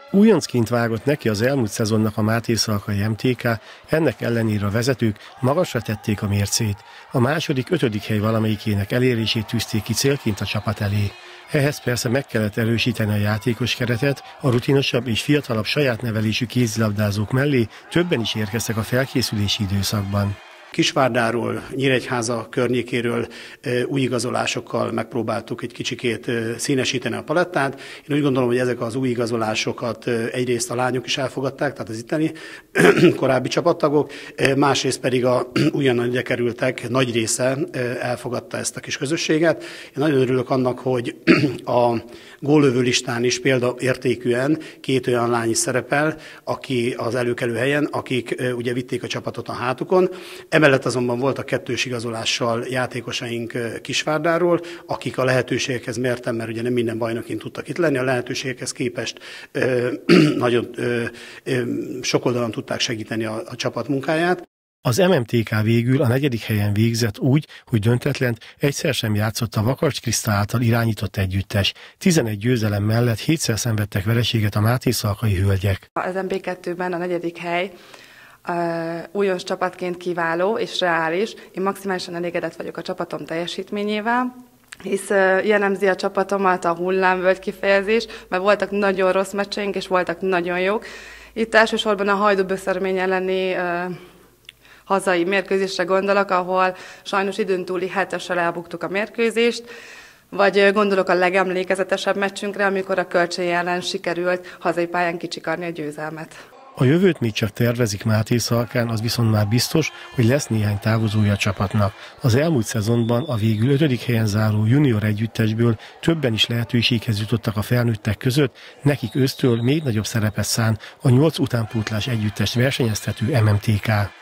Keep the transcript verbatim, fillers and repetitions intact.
Újoncként vágott neki az elmúlt szezonnak a Mátészalkai em té ká, ennek ellenére a vezetők magasra tették a mércét. A második, ötödik hely valamelyikének elérését tűzték ki célként a csapat elé. Ehhez persze meg kellett erősíteni a játékos keretet, a rutinosabb és fiatalabb saját nevelésű kézilabdázók mellé többen is érkeztek a felkészülési időszakban. Kisvárdáról, Nyíregyháza környékéről új igazolásokkal megpróbáltuk egy kicsikét színesíteni a palettát. Én úgy gondolom, hogy ezek az új igazolásokat egyrészt a lányok is elfogadták, tehát az itteni korábbi csapattagok, másrészt pedig a újonnan ide kerültek nagy része elfogadta ezt a kis közösséget. Én nagyon örülök annak, hogy a góllövő listán is példaértékűen két olyan lány is szerepel, aki az előkelő helyen, akik ugye vitték a csapatot a hátukon. Emellett azonban voltak kettős igazolással játékosaink Kisvárdáról, akik a lehetőségekhez mértem, mert ugye nem minden bajnokin tudtak itt lenni, a lehetőségekhez képest ö, nagyon ö, ö, sok oldalon tudták segíteni a, a csapat munkáját. Az em em té ká végül a negyedik helyen végzett úgy, hogy döntetlent egyszer sem játszott a Vakarcs Kriszta által irányított együttes. tizenegy győzelem mellett hétszer szenvedtek vereséget a mátészalkai hölgyek. Az em bé kettőben a negyedik hely Uh, újonc csapatként kiváló és reális. Én maximálisan elégedett vagyok a csapatom teljesítményével, hisz uh, jellemzi a csapatomat a hullámvölgy kifejezés, mert voltak nagyon rossz meccseink, és voltak nagyon jók. Itt elsősorban a Hajdú-Böszörmény elleni uh, hazai mérkőzésre gondolok, ahol sajnos időn túli hetessel elbuktuk a mérkőzést, vagy gondolok a legemlékezetesebb meccsünkre, amikor a Kölcsei ellen sikerült hazai pályán kicsikarni a győzelmet. A jövőt még csak tervezik Mátészalkán, az viszont már biztos, hogy lesz néhány távozója a csapatnak. Az elmúlt szezonban a végül ötödik helyen záró junior együttesből többen is lehetőséghez jutottak a felnőttek között, nekik ősztől még nagyobb szerepet szán a nyolc utánpótlás együttest versenyeztető em em té ká.